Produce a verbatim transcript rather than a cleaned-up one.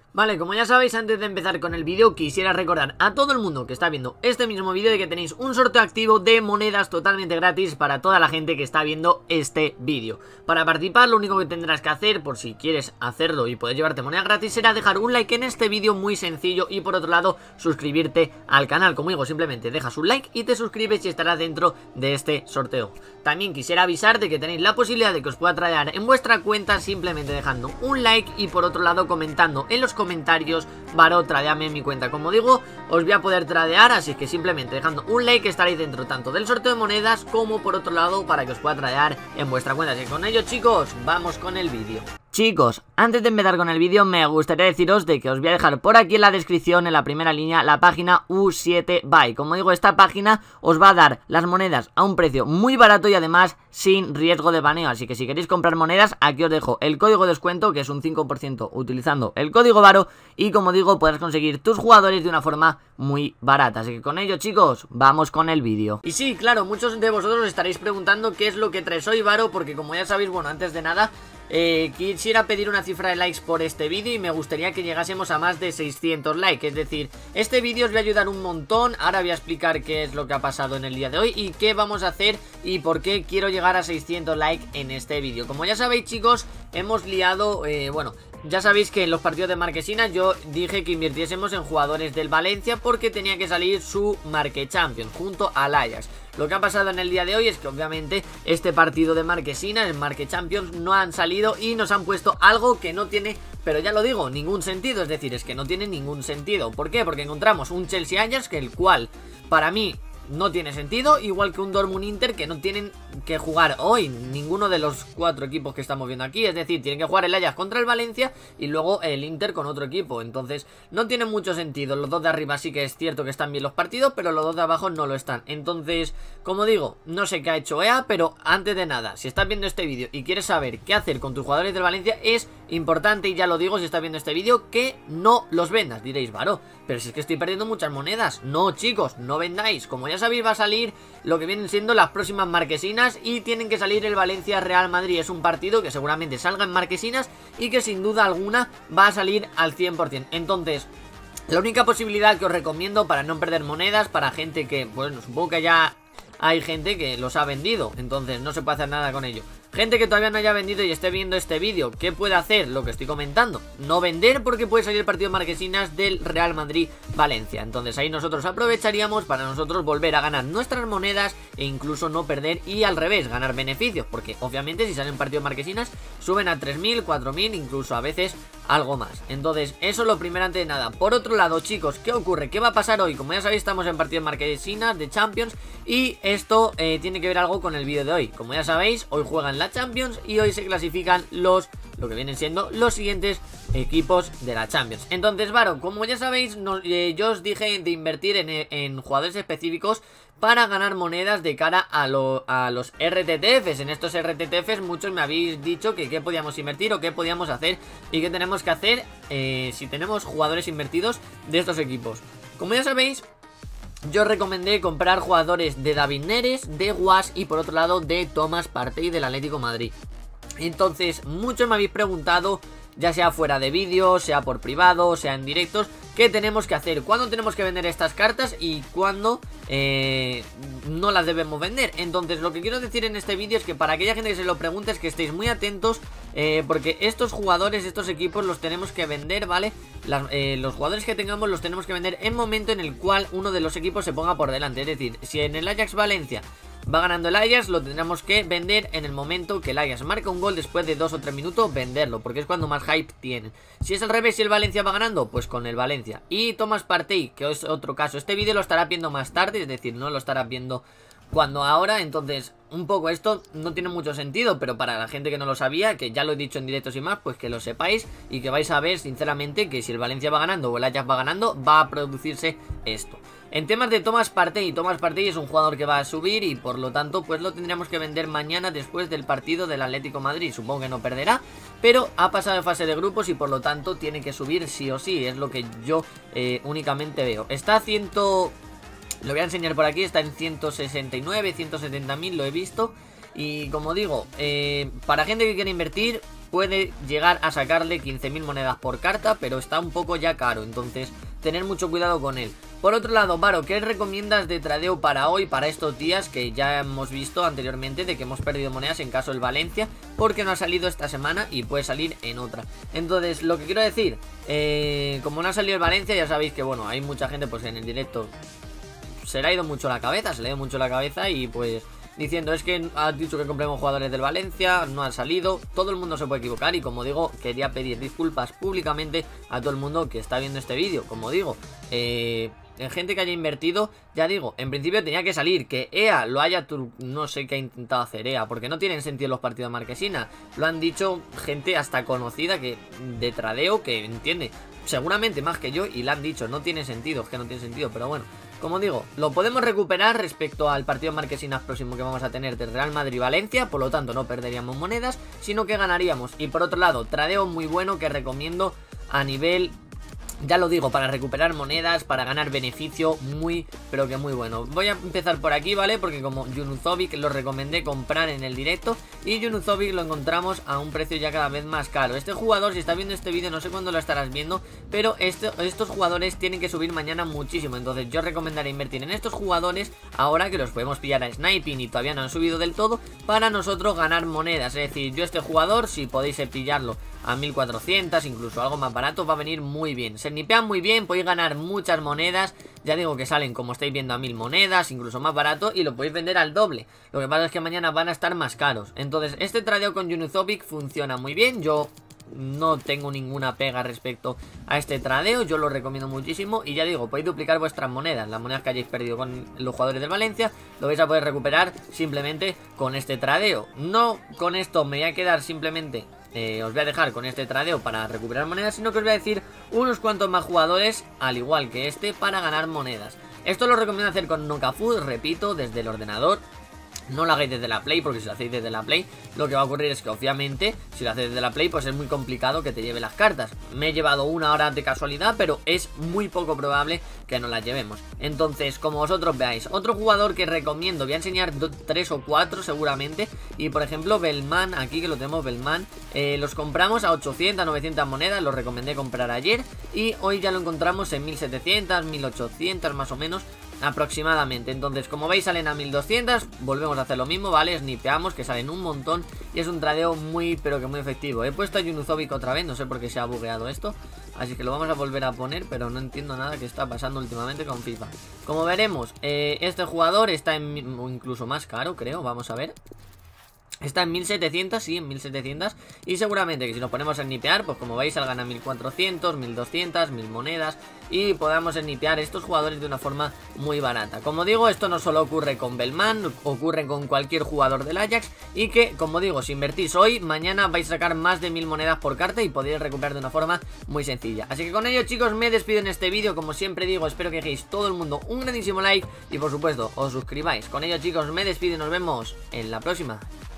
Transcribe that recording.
Vale, como ya sabéis, antes de empezar con el vídeo quisiera recordar a todo el mundo que está viendo este mismo vídeo de que tenéis un sorteo activo de monedas totalmente gratis para toda la gente que está viendo este vídeo. Para participar lo único que tendrás que hacer, por si quieres hacerlo y poder llevarte moneda gratis, será dejar un like en este vídeo, muy sencillo, y por otro lado suscribirte al canal. Como digo, simplemente dejas un like y te suscribes y estarás dentro de este sorteo. También quisiera avisar de que tenéis la posibilidad de que os pueda tradear en vuestra cuenta simplemente dejando un like y por otro lado comentando en los comentarios: Varo, tradeame en mi cuenta. Como digo, os voy a poder tradear, así que simplemente dejando un like estaréis dentro tanto del sorteo de monedas como por otro lado para que os pueda tradear en vuestra cuenta. Así que con ello, chicos, vamos con el vídeo. Chicos, antes de empezar con el vídeo me gustaría deciros de que os voy a dejar por aquí en la descripción, en la primera línea, la página U siete Buy. Como digo, esta página os va a dar las monedas a un precio muy barato y además sin riesgo de baneo. Así que si queréis comprar monedas, aquí os dejo el código de descuento, que es un cinco por ciento utilizando el código Varo. Y como digo, podrás conseguir tus jugadores de una forma muy barata. Así que con ello, chicos, vamos con el vídeo. Y sí, claro, muchos de vosotros os estaréis preguntando qué es lo que traes hoy, Varo, porque como ya sabéis, bueno, antes de nada Eh, quisiera pedir una cifra de likes por este vídeo y me gustaría que llegásemos a más de seiscientos likes. Es decir, este vídeo os va a ayudar un montón. Ahora voy a explicar qué es lo que ha pasado en el día de hoy y qué vamos a hacer y por qué quiero llegar a seiscientos likes en este vídeo. Como ya sabéis, chicos, hemos liado, eh, bueno, ya sabéis que en los partidos de Marquesinas yo dije que invirtiésemos en jugadores del Valencia porque tenía que salir su Marque Champions junto al Ajax. Lo que ha pasado en el día de hoy es que obviamente este partido de Marquesinas, el Marque Champions, no han salido y nos han puesto algo que no tiene, pero ya lo digo, ningún sentido. Es decir, es que no tiene ningún sentido. ¿Por qué? Porque encontramos un Chelsea Ajax, que el cual para mí no tiene sentido, igual que un Dortmund Inter, que no tienen que jugar hoy ninguno de los cuatro equipos que estamos viendo aquí. Es decir, tienen que jugar el Ajax contra el Valencia y luego el Inter con otro equipo. Entonces no tiene mucho sentido. Los dos de arriba sí que es cierto que están bien los partidos, pero los dos de abajo no lo están. Entonces, como digo, no sé qué ha hecho E A, pero antes de nada, si estás viendo este vídeo y quieres saber qué hacer con tus jugadores del Valencia, es importante, y ya lo digo si estás viendo este vídeo, que no los vendas. Diréis, Varo, pero si es que estoy perdiendo muchas monedas. No, chicos, no vendáis. Como ya sabéis, va a salir lo que vienen siendo las próximas Marquesinas y tienen que salir el Valencia-Real Madrid. Es un partido que seguramente salga en Marquesinas y que sin duda alguna va a salir al cien por cien. Entonces, la única posibilidad que os recomiendo para no perder monedas, para gente que, bueno, supongo que ya hay gente que los ha vendido, entonces no se puede hacer nada con ello. Gente que todavía no haya vendido y esté viendo este vídeo, ¿qué puede hacer? Lo que estoy comentando: no vender, porque puede salir el partido de Marquesinas del Real Madrid-Valencia. Entonces ahí nosotros aprovecharíamos para nosotros volver a ganar nuestras monedas e incluso no perder, y al revés, ganar beneficios, porque obviamente si salen partidos Marquesinas suben a tres mil, cuatro mil, incluso a veces algo más. Entonces eso es lo primero antes de nada. Por otro lado, chicos, ¿qué ocurre? ¿Qué va a pasar hoy? Como ya sabéis, estamos en partidos Marquesinas de Champions y esto eh, tiene que ver algo con el vídeo de hoy. Como ya sabéis, hoy juegan la Champions y hoy se clasifican los, lo que vienen siendo los siguientes equipos de la Champions. Entonces, Varo, como ya sabéis, no, eh, yo os dije de invertir en, en jugadores específicos para ganar monedas de cara a, lo, a los R T T Fs. En estos R T T Fs muchos me habéis dicho que qué podíamos invertir o qué podíamos hacer y qué tenemos que hacer eh, si tenemos jugadores invertidos de estos equipos. Como ya sabéis, yo recomendé comprar jugadores de David Neres, de Guas y por otro lado de Thomas Partey del Atlético de Madrid. Entonces muchos me habéis preguntado, ya sea fuera de vídeo, sea por privado, sea en directos, qué tenemos que hacer, cuándo tenemos que vender estas cartas y cuándo eh, no las debemos vender. Entonces lo que quiero decir en este vídeo es que para aquella gente que se lo pregunte, es que estéis muy atentos, eh, porque estos jugadores, estos equipos los tenemos que vender, ¿vale? Las, eh, los jugadores que tengamos los tenemos que vender en el momento en el cual uno de los equipos se ponga por delante. Es decir, si en el Ajax Valencia va ganando el Ajax, lo tendremos que vender en el momento que el Ajax marca un gol, después de dos o tres minutos venderlo, porque es cuando más hype tiene. Si es al revés, si el Valencia va ganando, pues con el Valencia. Y Thomas Partey, que es otro caso, este vídeo lo estará viendo más tarde, es decir, no lo estará viendo cuando ahora. Entonces un poco esto no tiene mucho sentido, pero para la gente que no lo sabía, que ya lo he dicho en directos y más, pues que lo sepáis y que vais a ver sinceramente que si el Valencia va ganando o el Ajax va ganando, va a producirse esto. En temas de Thomas Partey, Thomas Partey es un jugador que va a subir y por lo tanto pues lo tendríamos que vender mañana después del partido del Atlético de Madrid. Supongo que no perderá, pero ha pasado de fase de grupos y por lo tanto tiene que subir sí o sí, es lo que yo eh, únicamente veo. Está a ciento... Lo voy a enseñar por aquí, está en ciento sesenta y nueve, ciento setenta mil, lo he visto. Y como digo, eh, para gente que quiere invertir, puede llegar a sacarle quince mil monedas por carta, pero está un poco ya caro, entonces tener mucho cuidado con él. Por otro lado, Varo, ¿qué recomiendas de tradeo para hoy, para estos días que ya hemos visto anteriormente de que hemos perdido monedas en caso del Valencia, porque no ha salido esta semana y puede salir en otra? Entonces, lo que quiero decir, eh, como no ha salido el Valencia, ya sabéis que, bueno, hay mucha gente pues en el directo se le ha ido mucho la cabeza, se le ha ido mucho la cabeza y pues diciendo, es que has dicho que compremos jugadores del Valencia, no han salido. Todo el mundo se puede equivocar y, como digo, quería pedir disculpas públicamente a todo el mundo que está viendo este vídeo. Como digo, eh... en gente que haya invertido, ya digo, en principio tenía que salir. Que E A lo haya, no sé qué ha intentado hacer E A, porque no tienen sentido los partidos Marquesina. Lo han dicho gente hasta conocida que de tradeo que entiende seguramente más que yo y le han dicho, no tiene sentido, es que no tiene sentido, pero bueno. Como digo, lo podemos recuperar respecto al partido Marquesinas próximo que vamos a tener de Real Madrid-Valencia, por lo tanto no perderíamos monedas, sino que ganaríamos. Y por otro lado, tradeo muy bueno que recomiendo a nivel... ya lo digo, para recuperar monedas, para ganar beneficio, muy, pero que muy bueno. Voy a empezar por aquí, ¿vale? Porque como Junuzovic lo recomendé comprar en el directo y Junuzovic lo encontramos a un precio ya cada vez más caro. Este jugador, si estás viendo este vídeo, no sé cuándo lo estarás viendo, pero este, estos jugadores tienen que subir mañana muchísimo. Entonces yo recomendaría invertir en estos jugadores ahora que los podemos pillar a sniping y todavía no han subido del todo, para nosotros ganar monedas. Es decir, yo este jugador, si podéis pillarlo a mil cuatrocientos, incluso algo más barato, va a venir muy bien. Se nipean muy bien, podéis ganar muchas monedas. Ya digo que salen, como estáis viendo, a mil monedas, incluso más barato, y lo podéis vender al doble. Lo que pasa es que mañana van a estar más caros. Entonces este tradeo con Junuzovic funciona muy bien. Yo no tengo ninguna pega respecto a este tradeo, yo lo recomiendo muchísimo. Y ya digo, podéis duplicar vuestras monedas. Las monedas que hayáis perdido con los jugadores del Valencia lo vais a poder recuperar simplemente con este tradeo. No con esto me voy a quedar simplemente... Eh, os voy a dejar con este tradeo para recuperar monedas, sino que os voy a decir unos cuantos más jugadores, al igual que este, para ganar monedas. Esto lo recomiendo hacer con Nocafood, repito, desde el ordenador. No lo hagáis desde la Play, porque si lo hacéis desde la Play, lo que va a ocurrir es que obviamente si lo hacéis desde la Play, pues es muy complicado que te lleve las cartas. Me he llevado una hora de casualidad, pero es muy poco probable que nos las llevemos. Entonces, como vosotros veáis, otro jugador que recomiendo, voy a enseñar tres o cuatro seguramente. Y por ejemplo, Belman, aquí que lo tenemos, Belman, eh, los compramos a ochocientas, novecientas monedas, los recomendé comprar ayer. Y hoy ya lo encontramos en mil setecientas, mil ochocientas más o menos, aproximadamente. Entonces, como veis, salen a mil doscientas. Volvemos a hacer lo mismo, ¿vale? Snipeamos, que salen un montón. Y es un tradeo muy, pero que muy efectivo. He puesto a Junuzovic otra vez, no sé por qué se ha bugueado esto, así que lo vamos a volver a poner, pero no entiendo nada que está pasando últimamente con FIFA. Como veremos, eh, este jugador está en, incluso más caro, creo. Vamos a ver. Está en mil setecientos, sí, en mil setecientos. Y seguramente que si nos ponemos a snipear, pues como veis salgan a mil cuatrocientos, mil doscientas, mil monedas. Y podamos snipear estos jugadores de una forma muy barata. Como digo, esto no solo ocurre con Belman, ocurre con cualquier jugador del Ajax. Y que, como digo, si invertís hoy, mañana vais a sacar más de mil monedas por carta y podéis recuperar de una forma muy sencilla. Así que con ello, chicos, me despido en este vídeo. Como siempre digo, espero que dejéis todo el mundo un grandísimo like y por supuesto os suscribáis. Con ello, chicos, me despido y nos vemos en la próxima.